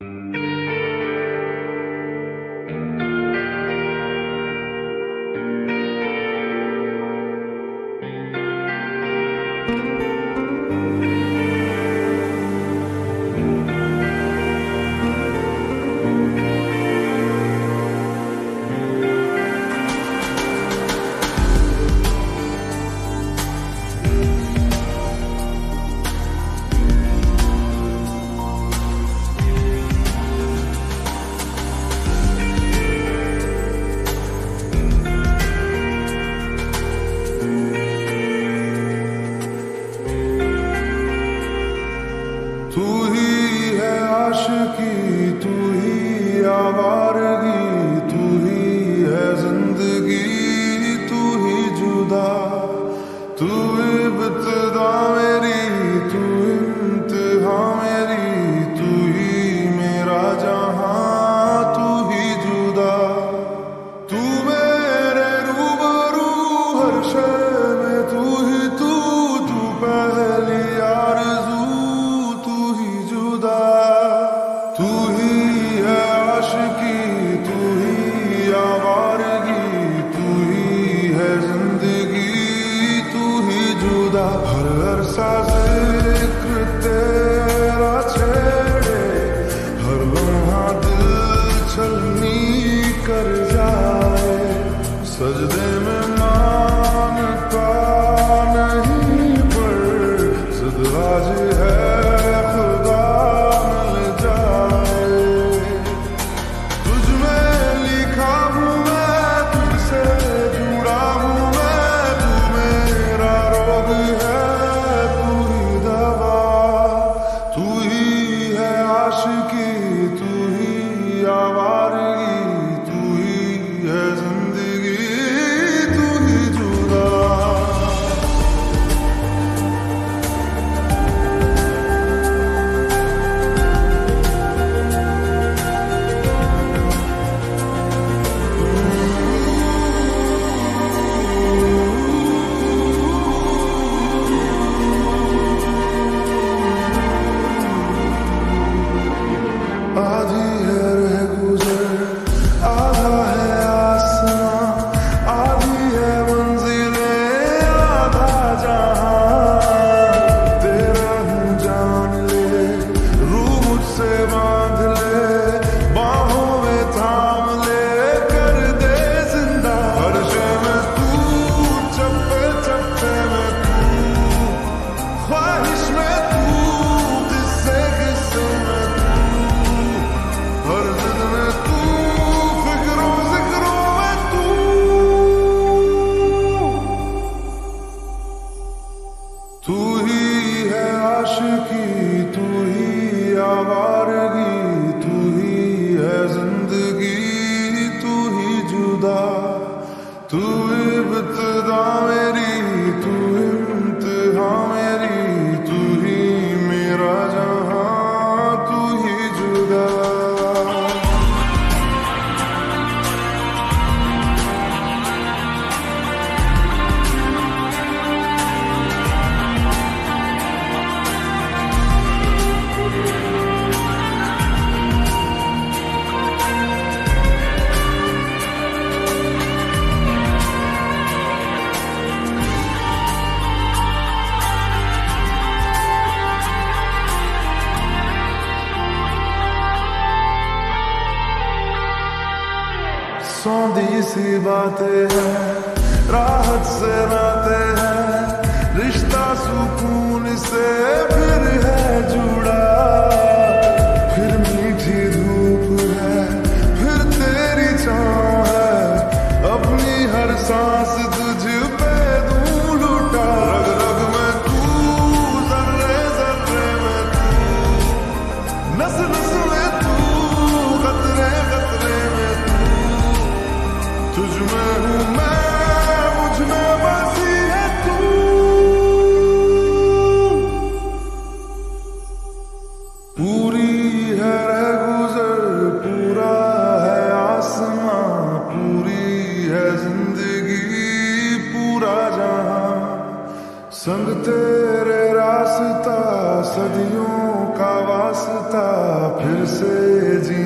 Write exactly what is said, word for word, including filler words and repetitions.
तू ही है आशिकी, तू ही आवारगी, तू ही है जिंदगी, तू ही जुदा। तू इब्तिदा मेरी, तू इंतहा मेरी, तू ही मेरा जहां, तू ही जुदा। तू मेरे रूबरू हर शय में, तू ही तू, तू पहली आरज़ू, तू ही है आशिकी, तू ही आवारगी, तू ही है जिंदगी, तू ही जुदा। हर अरसा ज़िक्र तेरा छेड़े, हर लम्हा दिल छलनी कर जाए। सजदे में मानता नहीं पर सदराज है खुदा मिल जाए। तुझ में लिखा हूँ मैं, तुझसे जुड़ा हूँ मैं, तू मेरा रोग है, तू ही दवा। तू ही है आशिकी, तू ही आवारगी, तू ही है जिंदगी, तू ही जुदा। आधी है रह गुजर, आधा है आसमां, आधी है मंजिलें, आधा जहां। तेरा हूँ जान ले, रूह मुझसे बांध ले, बाहों में थाम ले, कर दे जिंदा। हर शय में तू, चप्पे चप्पे में तू, ख्वाहिश में तू, किस्से किस्से में हर जिद में तू, फिक्रों जिक्रों में तू। तू ही है आशिकी, तू ही आवारगी, तू ही है जिंदगी, तू ही जुदा। तू इब्तिदा मेरी, तू इंतहा मेरी, तू ही मेरा जहां, तू ही जुदा। सौंधी सी बातें हैं, राहत से नाते हैं, रिश्ता सुकून से फिर है जुड़ा। फिर मीठी धूप है, फिर तेरी छाँव है, अपनी हर सांस तुझ पे दूं लुटा। रग रग में तू, जर्रे जर्रे में तू, नस नस में तू, खतरे खतरे में तू। तुझ में हूँ मैं, मुझ में बसी है तू। पूरी है रह गुजर, पूरा है आसमां, पूरी है जिंदगी, पूरा जहां। संग तेरे रास्ता, सदियों का वास्ता, फिर से जी